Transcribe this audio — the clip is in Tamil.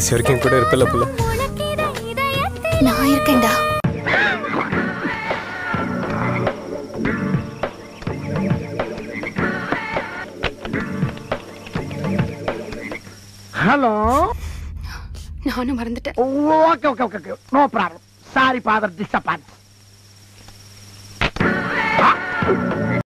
கடைசி வரைக்கும் கூட இருப்பல புள்ள. நான் இருக்கேன்டா. ஹலோ. நானும் மறந்துட்டேன். Okay okay okay okay, no problem. Sorry father disappoint.